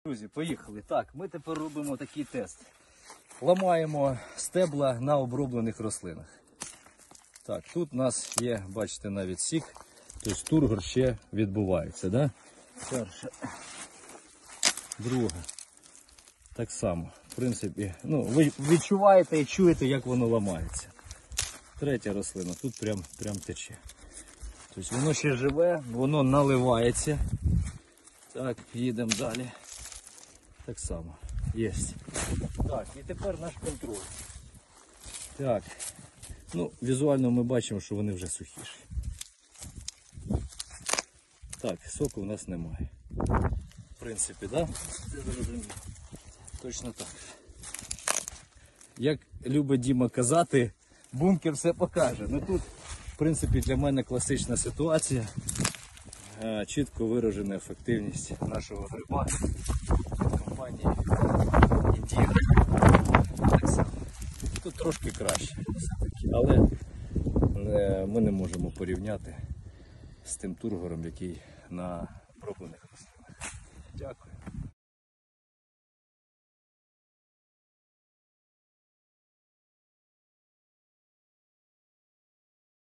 Друзі, поїхали. Так, ми тепер робимо такий тест. Ламаємо стебла на оброблених рослинах. Так, тут у нас є, бачите, навіть сік, тобто тургор ще відбувається, да? Перша. Друга. Так само. В принципі, ну, ви відчуваєте і чуєте, як воно ламається. Третя рослина, тут прям тече. Тобто воно ще живе, воно наливається. Так, їдемо далі. Так само. Є. Так, і тепер наш контроль. Так. Ну, візуально ми бачимо, що вони вже сухіші. Так, соку в нас немає. В принципі, да? Це зрозуміло. Точно так. Як любить Діма казати, бункер все покаже. Ну тут, в принципі, для мене класична ситуація. Чітко виражена ефективність нашого гриба від компанії Індіго. Так само. Тут трошки краще, але ми не можемо порівняти з тим тургором, який на оброблених рослинах. Дякую.